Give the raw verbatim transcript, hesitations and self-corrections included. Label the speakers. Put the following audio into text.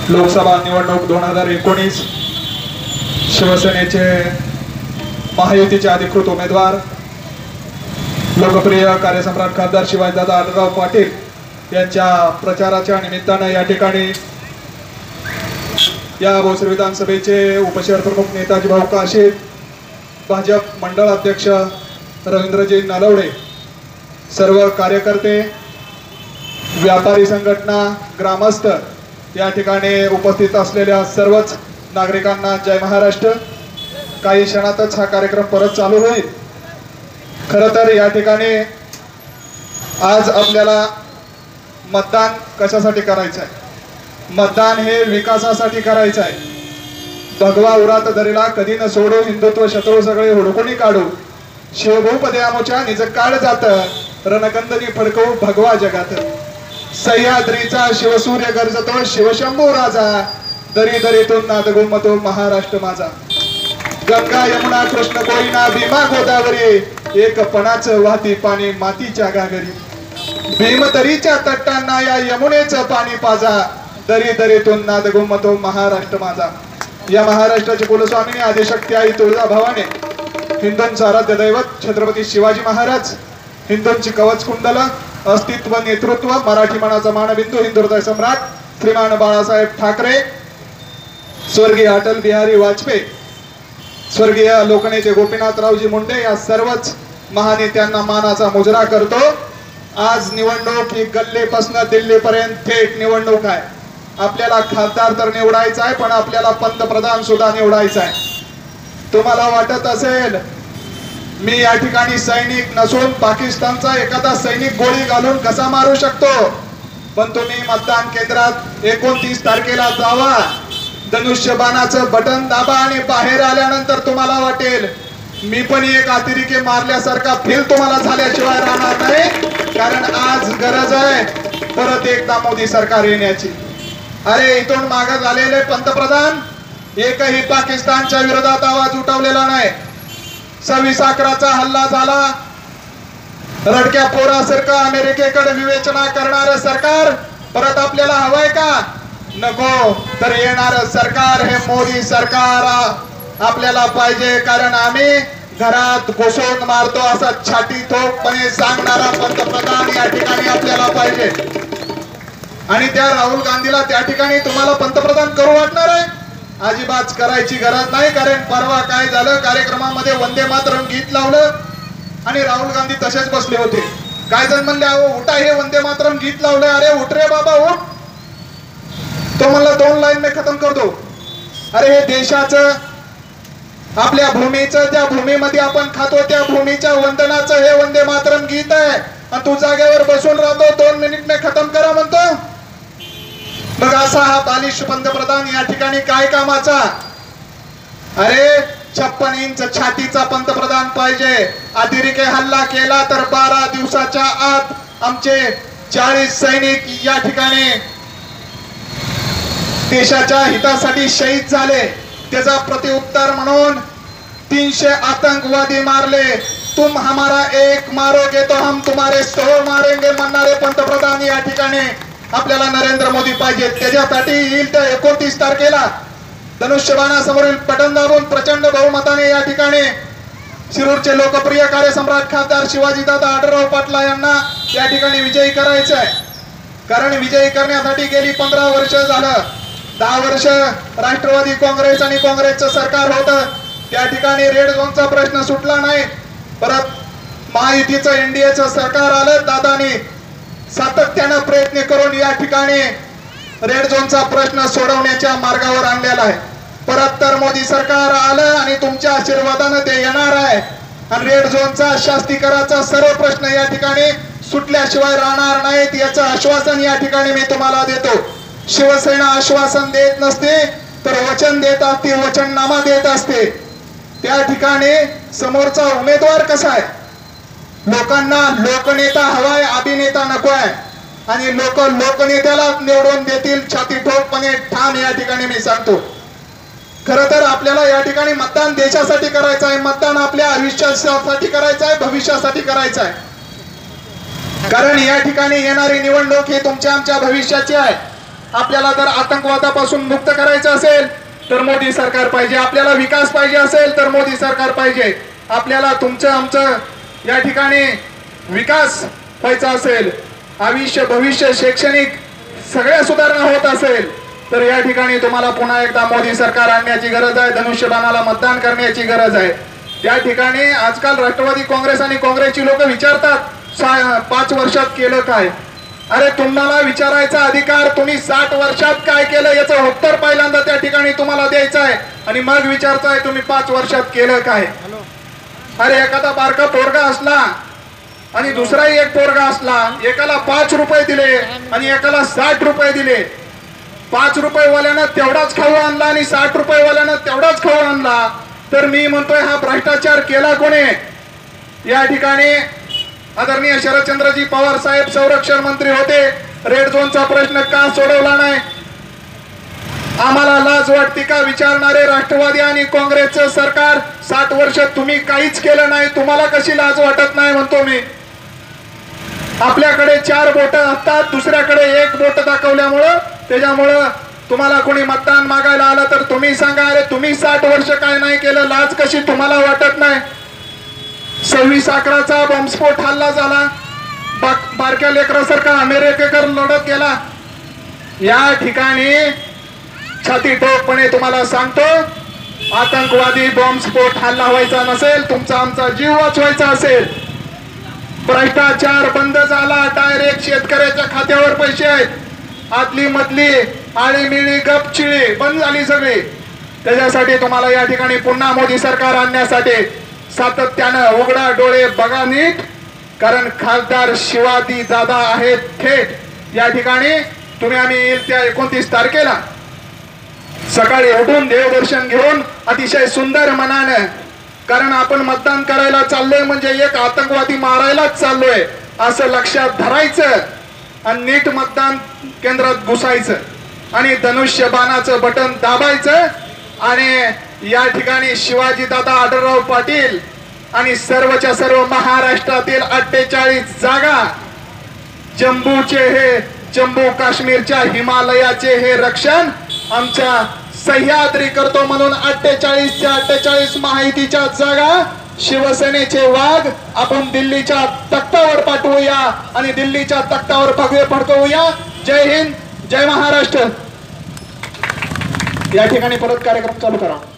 Speaker 1: लोकसभा निवडणूक दोन हजार एकोणीस शिवसेनेचे महायुतीचे अधिकृत उमेदवार लोकप्रिय कार्यसम्राट खासदार शिवाजीदादा आढळराव पाटील यांच्या प्रचाराच्या निमित्तानं या ठिकाणी या भोसरी विधानसभेचे उपशहर प्रमुख नेताजी भाऊ काशे, भाजप मंडळ अध्यक्ष रवींद्रजी नलवडे, सर्व कार्यकर्ते, व्यापारी संघटना, ग्रामस्थ, या ठिकाणी उपस्थित असलेल्या सर्वच नागरिकांना जय महाराष्ट्र। काही क्षणातच हा कार्यक्रम परत चालू होईल। खरं तर या ठिकाणी आज आपल्याला मतदान कशासाठी करायचं आहे? मतदान हे विकासासाठी करायचं आहे। भगवा उरात धरीला कधी न सोडू, हिंदुत्व शत्रू सगळे हुडकून काढू, शिवभूपदे आमोच्या निज काळ जात, रणकंदनी फडकवू भगवा जगात। सह्याद्रीचा शिवसूर्य गरजतो, शिवशंभू राजा, दरी दरीतून नाद घुमतो महाराष्ट्र माझा। गंगा यमुना कृष्ण कोयना भीमा गोदावरी, एक पणाच वाहती पाणी मातीच्या गागरी। भीमतरीच्या तट्टांना या यमुनेचं पाणी पाजा, दरी दरीतून नाद घुमतो महाराष्ट्र माझा। या महाराष्ट्राचे कुलस्वामिनी आदिशक्ती आई तुळजाभवानी, हिंदूंचं आराध्य दैवत छत्रपती शिवाजी महाराज, हिंदूंची कवच कुंडल, अस्तित्व, नेतृत्व, मराठी मनाचा मानबिंदू, हिंदू हृदय सम्राट श्रीमान बाळासाहेब ठाकरे, स्वर्गीय अटल बिहारी वाजपेयी, स्वर्गीय लोकनेते गोपीनाथरावजी मुंडे, या सर्वच महानेत्यांना मानाचा मुजरा करतो। आज निवडणूक ही गल्लीपासून दिल्लीपर्यंत थेट निवडणूक आहे। आपल्याला खासदार तर निवडायचा आहे, पण आपल्याला पंतप्रधान सुद्धा निवडायचा आहे। तुम्हाला वाटत असेल मी या ठिकाणी सैनिक नसून पाकिस्तानचा एखादा सैनिक गोळी घालून कसा मारू शकतो, पण तुम्ही मतदान केंद्रात एकोणतीस तारखेला जावा, धनुष्यबाणाचं बटन दाबा आणि बाहेर आल्यानंतर तुम्हाला वाटेल मी पण एक अतिरेकी मारल्यासारखा फील तुम्हाला झाल्याशिवाय राहणार नाही। कारण आज गरज आहे परत एकदा मोदी सरकार येण्याची। अरे इथून मागे झालेले पंतप्रधान एकही पाकिस्तानच्या विरोधात आवाज उठवलेला नाही। सव्वीस अकराचा हल्ला झाला, रडक्या पोरासारखं अमेरिकेकडे विवेचना करणारं सरकार परत आपल्याला हवंय का? नको। तर येणार सरकार हे मोदी सरकार आपल्याला पाहिजे, कारण आम्ही घरात घुसून मारतो असा छाती ठोकपणे सांगणारा पंतप्रधान या ठिकाणी आपल्याला पाहिजे। आणि त्या राहुल गांधीला त्या ठिकाणी तुम्हाला पंतप्रधान करू वाटणार आहे? अजिबात करायची गरज नाही। कारण परवा काय झालं, कार्यक्रमामध्ये वंदे मातरम गीत लावलं आणि राहुल गांधी तसेच बसले होते। काय जण म्हणले अहो उठा, हे वंदे मातरम गीत लावलं। अरे उठ रे बाबा उठ। तो म्हणला दोन लाईन में खत्म कर दो। अरे हे देशाचं, आपल्या भूमीचं, त्या भूमीमध्ये आपण खातो त्या भूमीच्या वंदनाचं हे वंदे मातरम गीत आहे, आणि तू जागेवर बसून राहतो दोन मिनिट में खत्म करा म्हणतो। मग असा हा बालिश पंतप्रधान या ठिकाणी काय कामाचा? अरे छप्पन इंच छातीचा पंतप्रधान पाहिजे। अतिरेकी हल्ला केला तर बारा दिवसाच्या आत आमचे चाळीस सैनिक या ठिकाणी देशाच्या हितासाठी शहीद झाले। त्याचा प्रत्युत्तर म्हणून तीनशे आतंकवादी मारले। तुम हमारा एक मारोगे तो हम तुम्हारे सौ मारेंगे म्हणणारे पंतप्रधान या ठिकाणी आपल्याला नरेंद्र मोदी पाहिजे। त्याच्यासाठी येईल तर एकोणतीस तारखेला धनुष्यबाणासमोरील बटन दाबून प्रचंड बहुमताने या ठिकाणी शिरूरचे लोकप्रिय कार्यसम्राट खासदार शिवाजीदादा आढळराव पाटील यांना या ठिकाणी विजयी करायचं आहे। कारण विजयी करण्यासाठी गेली पंधरा वर्ष झालं, दहा वर्ष राष्ट्रवादी काँग्रेस आणि काँग्रेसचं सरकार होतं, त्या ठिकाणी रेड झोनचा प्रश्न सुटला नाही। परत महायुतीचं एनडीएचं सरकार आलं, दादानी सातत्यानं प्रयत्न करून या ठिकाणी रेड झोनचा प्रश्न सोडवण्याच्या मार्गावर आणलेला आहे। परत तर मोदी सरकार आलं आणि तुमच्या आशीर्वादानं ते येणार आहे, आणि रेड झोनचा शास्तीकराचा सर्व प्रश्न या ठिकाणी सुटल्याशिवाय राहणार नाहीत याचं आश्वासन या ठिकाणी मी तुम्हाला देतो। शिवसेना आश्वासन देत नसते तर वचन देत असते, वचननामा देत असते। त्या ठिकाणी समोरचा उमेदवार कसा आहे? लोकांना लोकनेता हवाय, अभिनेता नको आहे, आणि लोक लोकनेत्याला निवडून देतील छाती ठोकपणे ठाम या ठिकाणी मी सांगतो। खरं तर आपल्याला या ठिकाणी मतदान देशासाठी करायचं आहे, मतदान आपल्या आयुष्यासाठी करायचं आहे, भविष्यासाठी करायचं आहे। कारण या ठिकाणी येणारी निवडणूक ही तुमच्या आमच्या भविष्याची आहे। आपल्याला जर आतंकवादापासून मुक्त करायचं असेल तर मोदी सरकार पाहिजे, आपल्याला विकास पाहिजे असेल तर मोदी सरकार पाहिजे, आपल्याला तुमचं आमचं या ठिकाणी विकास व्हायचा असेल, आयुष्य भविष्य शैक्षणिक सगळ्या सुधारणा होत असेल तर या ठिकाणी तुम्हाला पुन्हा एकदा मोदी सरकार आणण्याची गरज आहे, धनुष्यबाणाला मतदान करण्याची गरज आहे। त्या ठिकाणी आजकाल राष्ट्रवादी काँग्रेस आणि काँग्रेसची लोक विचारतात पाच वर्षात केलं काय। अरे तुम्हाला विचारायचा अधिकार तुम्ही साठ वर्षात काय केलं याचं उत्तर पहिल्यांदा त्या ठिकाणी तुम्हाला द्यायचं आहे आणि मग विचारताय तुम्ही पाच वर्षात केलं काय। अरे एखादा बारका पोरगा असला आणि दुसराही एक पोरगा असला, एकाला पाच रुपये दिले आणि एकाला साठ रुपये दिले, पाच रुपये वाल्यानं तेवढाच खाऊ आणला आणि साठ रुपये वाल्यानं तेवढाच खाऊ आणला, तर मी म्हणतोय हा भ्रष्टाचार केला कोणी। या ठिकाणी आदरणीय शरदचंद्रजी पवार साहेब संरक्षण मंत्री होते, रेड झोनचा प्रश्न का सोडवला नाही। आम्हाला लाज वाटते का विचारणारे राष्ट्रवादी आणि काँग्रेसचं सरकार, साठ वर्ष तुम्ही काहीच केलं नाही, तुम्हाला कशी लाज वाटत नाही म्हणतो मी। आपल्याकडे चार बोट असतात, दुसऱ्याकडे एक बोट दाखवल्यामुळं त्याच्यामुळं तुम्हाला कोणी मतदान मागायला आलं तर तुम्ही सांगा अरे तुम्ही साठ वर्ष काय नाही केलं, लाज कशी तुम्हाला वाटत नाही। सव्वीस अकराचा बॉम्बस्फोट हल्ला झाला, बारक्या लेकरासारखा अमेरिकेकर लढत गेला। या ठिकाणी छाती ठोकपणे तुम्हाला सांगतो, आतंकवादी बॉम्बस्फोट हल्ला व्हायचा नसेल, तुमचा आमचा जीव वाचवायचा असेल, भ्रष्टाचार बंद झाला, डायरेक्ट शेतकऱ्याच्या खात्यावर पैसे आहेत, आदली मधली आळीमिळी गपचिळी बंद झाली सगळी। त्याच्यासाठी तुम्हाला या ठिकाणी पुन्हा मोदी सरकार आणण्यासाठी सातत्यानं उघडा डोळे बघा नीट, कारण खासदार शिवाजी दादा आहेत थेट या ठिकाणी। तुम्ही आम्ही येईल त्या एकोणतीस तारखेला सकाळी उठून देवदर्शन घेऊन अतिशय सुंदर मनानं, कारण आपण मतदान करायला चाललोय म्हणजे एक आतंकवादी मारायलाच चाललोय असं लक्षात धरायचं आणि नीट मतदान केंद्रात घुसायचं आणि धनुष्यबाणाचं बटन दाबायचं आणि या ठिकाणी शिवाजी दादा आढळराव पाटील आणि सर्वच्या सर्व महाराष्ट्रातील अठ्ठेचाळीस जागा, जम्मूचे हे जम्मू काश्मीरच्या हिमालयाचे हे रक्षण आमच्या सह्याद्री करतो म्हणून अठ्ठेचाळीसच्या अठ्ठेचाळीस माहितीच्या जागा शिवसेनेचे वाघ आपण दिल्लीच्या तख्तावर पाठवूया आणि दिल्लीच्या तख्तावर भगवे फडकवूया। जय हिंद, जय महाराष्ट्र। या ठिकाणी परत कार्यक्रम चालू करा।